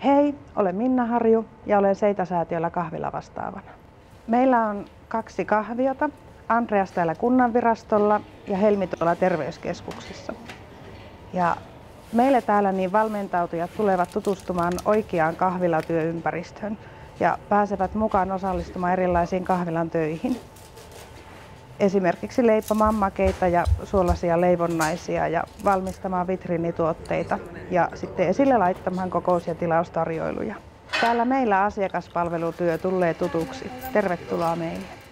Hei, olen Minna Harju ja olen Seita-säätiöllä kahvilavastaavana. Meillä on 2 kahviota, Andreas täällä kunnanvirastolla ja Helmi tuolla terveyskeskuksessa. Ja meille täällä niin valmentautujat tulevat tutustumaan oikeaan kahvilatyöympäristöön ja pääsevät mukaan osallistumaan erilaisiin kahvilan töihin. Esimerkiksi leipomaan makeita ja suolaisia leivonnaisia ja valmistamaan vitriinituotteita ja sitten esille laittamaan kokous- ja tilaustarjoiluja. Täällä meillä asiakaspalvelutyö tulee tutuksi. Tervetuloa meille.